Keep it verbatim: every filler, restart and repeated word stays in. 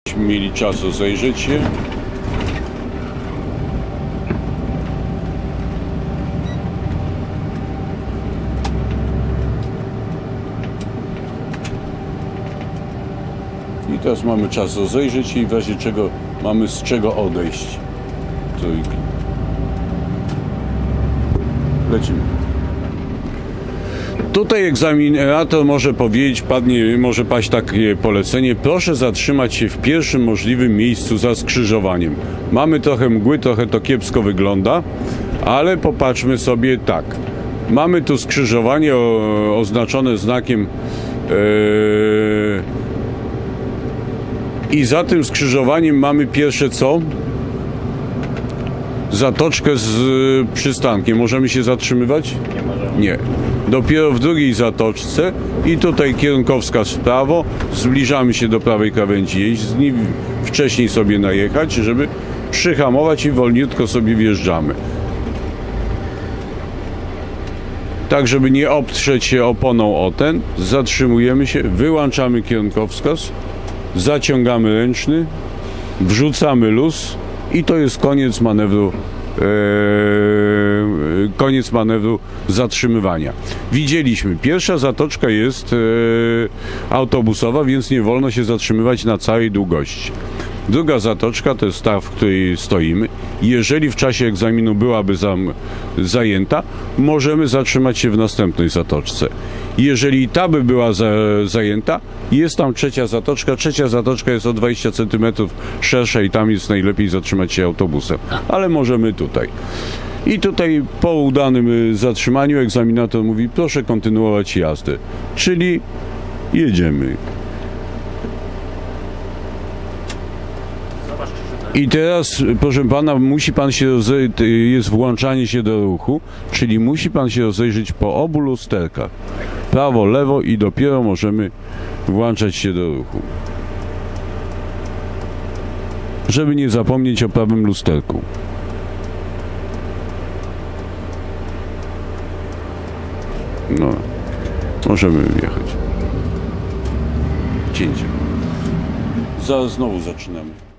Mieli czas rozejrzeć się. I teraz mamy czas rozejrzeć się i w razie czego mamy z czego odejść. Trójki. Lecimy. Tutaj egzaminator może powiedzieć, padnie, może paść takie polecenie: proszę zatrzymać się w pierwszym możliwym miejscu za skrzyżowaniem. Mamy trochę mgły, trochę to kiepsko wygląda, ale popatrzmy sobie tak. Mamy tu skrzyżowanie o, oznaczone znakiem yy, i za tym skrzyżowaniem mamy pierwsze co? Zatoczkę z y, przystankiem. Możemy się zatrzymywać? Nie możemy. Nie. Dopiero w drugiej zatoczce i tutaj kierunkowskaz w prawo, zbliżamy się do prawej krawędzi jezdni, wcześniej sobie najechać, żeby przyhamować i wolniutko sobie wjeżdżamy. Tak, żeby nie obtrzeć się oponą o ten, zatrzymujemy się, wyłączamy kierunkowskaz, zaciągamy ręczny, wrzucamy luz i to jest koniec manewru. Eee, koniec manewru zatrzymywania. Widzieliśmy, pierwsza zatoczka jest eee, autobusowa, więc nie wolno się zatrzymywać na całej długości. Druga zatoczka to jest ta, w której stoimy. Jeżeli w czasie egzaminu byłaby zam, zajęta, możemy zatrzymać się w następnej zatoczce. Jeżeli ta by była za, zajęta, jest tam trzecia zatoczka. Trzecia zatoczka jest o dwadzieścia centymetrów szersza i tam jest najlepiej zatrzymać się autobusem. Ale możemy tutaj. I tutaj po udanym zatrzymaniu egzaminator mówi: proszę kontynuować jazdę. Czyli jedziemy. I teraz, proszę pana, musi pan się rozejrzeć, jest włączanie się do ruchu, czyli musi pan się rozejrzeć po obu lusterkach. Prawo, lewo i dopiero możemy włączać się do ruchu. Żeby nie zapomnieć o prawym lusterku. No, możemy wjechać. Cięcie. Zaraz znowu zaczynamy.